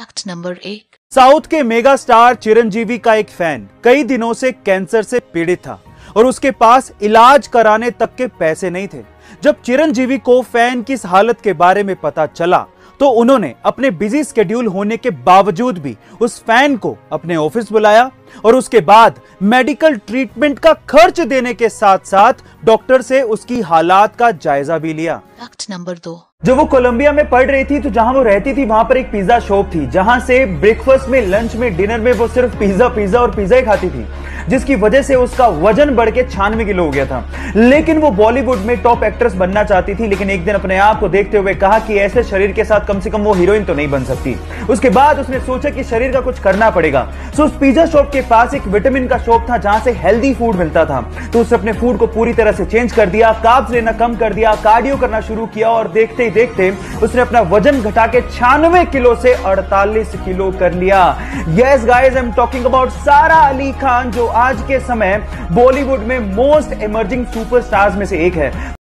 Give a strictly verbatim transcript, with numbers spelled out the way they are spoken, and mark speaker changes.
Speaker 1: Fact number एक।
Speaker 2: South के mega star Chiranjeevi का एक फैन कई दिनों से कैंसर से पीड़ित था और उसके पास इलाज कराने तक के पैसे नहीं थे। जब चिरंजीवी को फैन की इस हालत के बारे में पता चला तो उन्होंने अपने बिजी स्केड्यूल होने के बावजूद भी उस फैन को अपने ऑफिस बुलाया और उसके बाद मेडिकल ट्रीटमेंट का खर्च देने के साथ साथ डॉक्टर से उसकी हालात का जायजा भी लिया।
Speaker 1: फैक्ट नंबर दो।
Speaker 2: जब वो कोलंबिया में पढ़ रही थी तो जहां वो रहती थी वहां पर एक पिज्जा शॉप थी, जहां से ब्रेकफास्ट में, लंच में, डिनर में वो सिर्फ पिज्जा पिज्जा और पिज्जा ही खाती थी, जिसकी वजह से उसका वजन बढ़ के छियानवे किलो हो गया था। लेकिन वो बॉलीवुड में टॉप एक्ट्रेस बनना चाहती थी, लेकिन एक दिन अपने आप को देखते हुए कहा कि ऐसे शरीर के साथ कम से कम वो हीरोइन तो नहीं बन सकती। उसके बाद उसने सोचा कि शरीर का कुछ करना पड़ेगा। सो उस पिज्जा शॉप के पास एक विटामिन का शॉप था जहां से हेल्दी फूड मिलता था, तो उसने अपने फूड को पूरी तरह से चेंज कर दिया, कार्ब्स लेना कम कर दिया, कार्डियो करना शुरू किया और देखते ही देखते उसने अपना वजन घटा के छियानवे किलो से अड़तालीस किलो कर लिया। Yes guys, I am talking about Sara Ali Khan, जो आज के समय बॉलीवुड में मोस्ट इमर्जिंग सुपरस्टार्स में से एक है।